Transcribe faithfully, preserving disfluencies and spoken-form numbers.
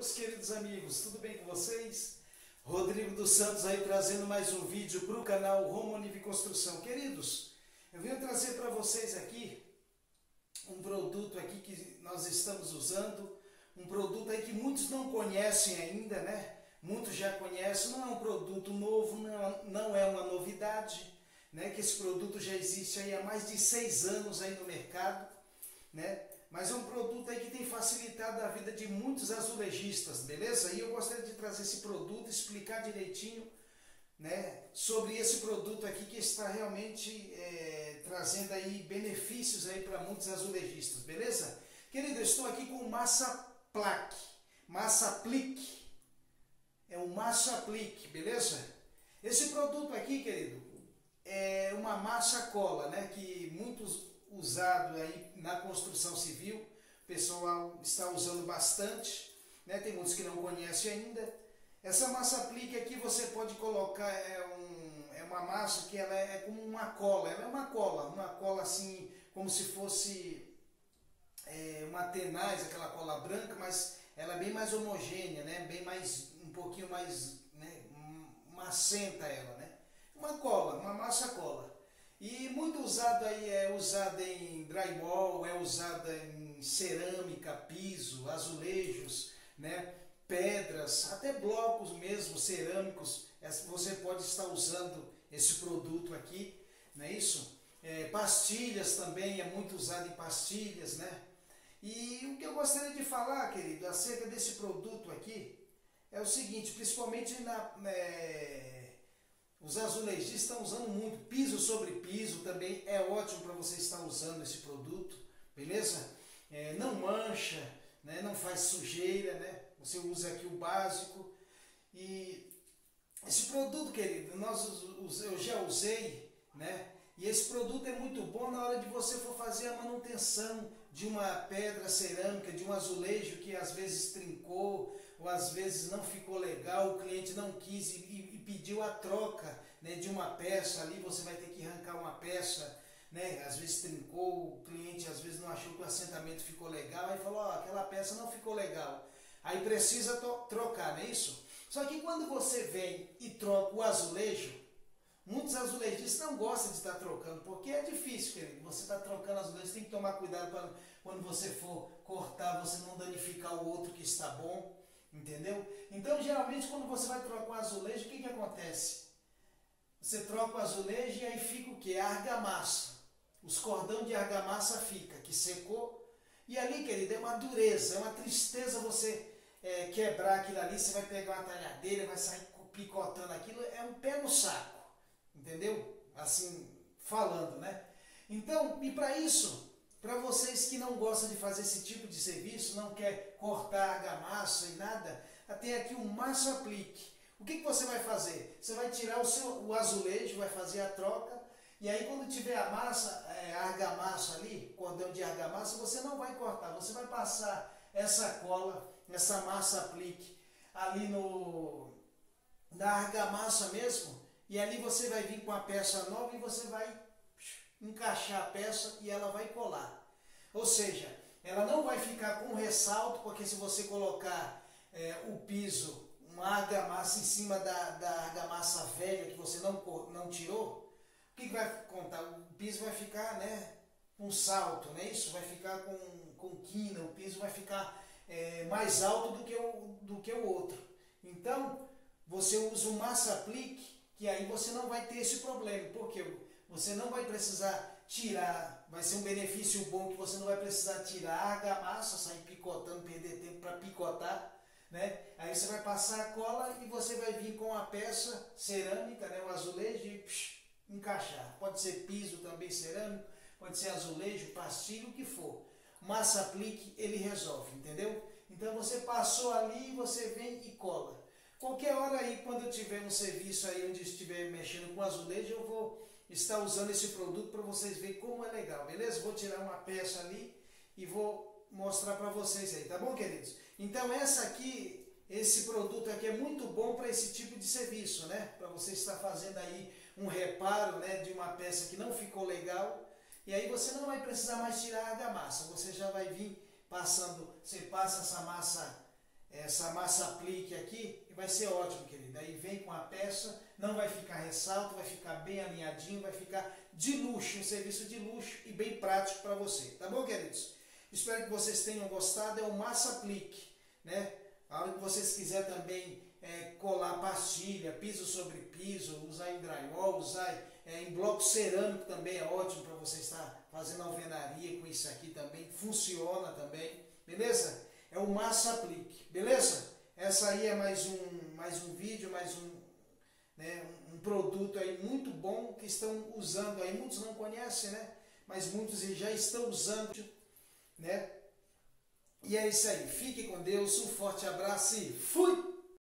meus queridos amigos, tudo bem com vocês? Rodrigo dos Santos aí trazendo mais um vídeo para o canal Romonive Construção. Queridos, eu venho trazer para vocês aqui um produto aqui que nós estamos usando, um produto aí que muitos não conhecem ainda, né? Muitos já conhecem, não é um produto novo, não, não é uma novidade, né? Que esse produto já existe aí há mais de seis anos aí no mercado, né? Mas é um produto aí que tem facilitado a vida de muitos azulejistas, beleza? E eu gostaria de trazer esse produto, explicar direitinho, né, sobre esse produto aqui que está realmente é, trazendo aí benefícios aí para muitos azulejistas, beleza? Querido, eu estou aqui com o Massaplaque, Massaplique, é o Massaplique, beleza? Esse produto aqui, querido, é uma massa cola, né, que muitos usado aí na construção civil, o pessoal está usando bastante, né? Tem muitos que não conhecem ainda. Essa Massaplique aqui você pode colocar, é, um, é uma massa que ela é, é como uma cola, ela é uma cola, uma cola assim, como se fosse é, uma tenaz, aquela cola branca, mas ela é bem mais homogênea, né? Bem mais, um pouquinho mais, né? Macenta ela, né? Uma cola, uma massa cola. E muito usado aí, é usada em drywall, é usada em cerâmica, piso, azulejos, né, pedras, até blocos mesmo, cerâmicos, você pode estar usando esse produto aqui, não é isso? É, pastilhas também, é muito usado em pastilhas, né? E o que eu gostaria de falar, querido, acerca desse produto aqui, é o seguinte, principalmente na... É, os azulejistas estão usando muito, piso sobre piso também é ótimo para você estar usando esse produto, beleza? É, não mancha, né? Não faz sujeira, né? Você usa aqui o básico. E esse produto, querido, nós, eu já usei, né? E esse produto é muito bom na hora de você for fazer a manutenção de uma pedra cerâmica, de um azulejo que às vezes trincou, ou às vezes não ficou legal, o cliente não quis e, e pediu a troca, né, de uma peça ali, você vai ter que arrancar uma peça, né, às vezes trincou, o cliente às vezes não achou que o assentamento ficou legal, aí falou, ó, oh, aquela peça não ficou legal, aí precisa trocar, não é isso? Só que quando você vem e troca o azulejo, muitos azulejistas não gostam de estar trocando, porque é difícil, querido. Você está trocando azulejo, tem que tomar cuidado para quando você for cortar, você não danificar o outro que está bom, entendeu? Então, geralmente, quando você vai trocar o azulejo, o que que acontece? Você troca o azulejo e aí fica o quê? A argamassa. Os cordão de argamassa fica, que secou. E ali, querido, é uma dureza, é uma tristeza você é, quebrar aquilo ali. Você vai pegar uma talhadeira, vai sair picotando aquilo, é um pé no saco. Entendeu? Assim, falando, né? Então, e para isso, para vocês que não gostam de fazer esse tipo de serviço, não quer cortar argamassa e nada, tem aqui um Massaplique. O que que você vai fazer? Você vai tirar o, seu, o azulejo, vai fazer a troca, e aí quando tiver a massa, é, a argamassa ali, cordão de argamassa, você não vai cortar, você vai passar essa cola, essa Massaplique ali no, na argamassa mesmo, e ali você vai vir com a peça nova e você vai encaixar a peça e ela vai colar. Ou seja, ela não vai ficar com ressalto, porque se você colocar é, o piso, uma argamassa em cima da, da argamassa velha que você não, não tirou, o que, que vai contar? O piso vai ficar, né, com salto, não é isso? Vai ficar com, com quina, o piso vai ficar é, mais alto do que, o, do que o outro. Então, você usa o Massaplique, que aí você não vai ter esse problema, porque você não vai precisar tirar, vai ser um benefício bom que você não vai precisar tirar a argamassa, sair picotando, perder tempo para picotar, né? Aí você vai passar a cola e você vai vir com a peça cerâmica, né, o azulejo e psh, encaixar. Pode ser piso também cerâmico, pode ser azulejo, pastilha, o que for. Massaplique, ele resolve, entendeu? Então você passou ali, você vem e cola. Qualquer hora aí, quando eu tiver um serviço aí onde estiver mexendo com azulejo, eu vou estar usando esse produto para vocês verem como é legal, beleza? Vou tirar uma peça ali e vou mostrar para vocês aí, tá bom, queridos? Então essa aqui, esse produto aqui é muito bom para esse tipo de serviço, né? Para você estar fazendo aí um reparo, né, de uma peça que não ficou legal, e aí você não vai precisar mais tirar a argamassa, você já vai vir passando, você passa essa massa essa massa aplique aqui, vai ser ótimo, querido. Aí vem com a peça, não vai ficar ressalto, vai ficar bem alinhadinho, vai ficar de luxo, um serviço de luxo e bem prático para você. Tá bom, queridos? Espero que vocês tenham gostado. É o massa aplique, né? A hora que vocês quiserem também é, colar pastilha, piso sobre piso, usar em drywall, usar é, em bloco cerâmico também é ótimo para você estar fazendo alvenaria com isso aqui também. Funciona também, beleza? É o massa aplique, beleza? Essa aí é mais um, mais um vídeo, mais um, né, um produto aí muito bom que estão usando aí. Muitos não conhecem, né? Mas muitos já estão usando, né? E é isso aí. Fique com Deus. Um forte abraço e fui!